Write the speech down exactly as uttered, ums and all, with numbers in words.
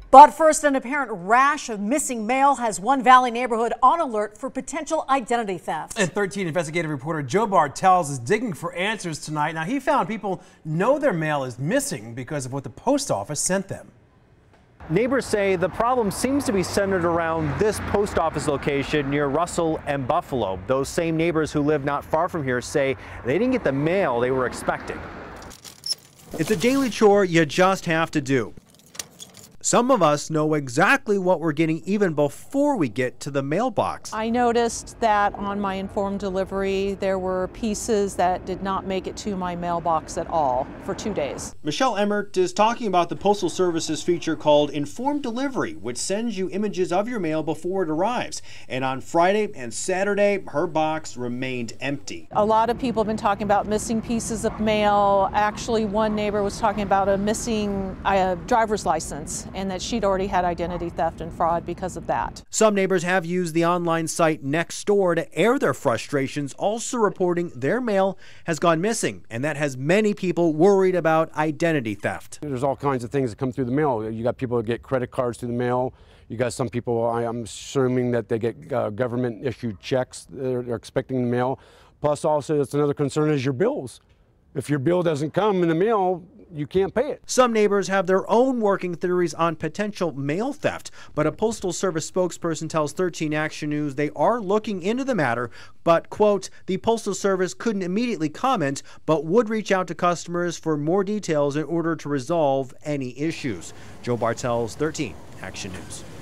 But first, an apparent rash of missing mail has one Valley neighborhood on alert for potential identity theft. And thirteen investigative reporter Joe Bartels is digging for answers tonight. Now, he found people know their mail is missing because of what the post office sent them. Neighbors say the problem seems to be centered around this post office location near Russell and Buffalo. Those same neighbors who live not far from here say they didn't get the mail they were expecting. It's a daily chore you just have to do. Some of us know exactly what we're getting even before we get to the mailbox. I noticed that on my informed delivery, there were pieces that did not make it to my mailbox at all for two days. Michelle Emmert is talking about the Postal Service's feature called Informed Delivery, which sends you images of your mail before it arrives. And on Friday and Saturday, her box remained empty. A lot of people have been talking about missing pieces of mail. Actually, one neighbor was talking about a missing uh, driver's license, and that she'd already had identity theft and fraud because of that. Some neighbors have used the online site Nextdoor to air their frustrations, also reporting their mail has gone missing, and that has many people worried about identity theft. There's all kinds of things that come through the mail. You got people that get credit cards through the mail. You got some people, I'm assuming that they get uh, government issued checks they're, they're expecting in the mail. Plus also, it's another concern is your bills. If your bill doesn't come in the mail, you can't pay it. Some neighbors have their own working theories on potential mail theft, but a Postal Service spokesperson tells thirteen Action News they are looking into the matter, but, quote, the Postal Service couldn't immediately comment, but would reach out to customers for more details in order to resolve any issues. Joe Bartels, thirteen Action News.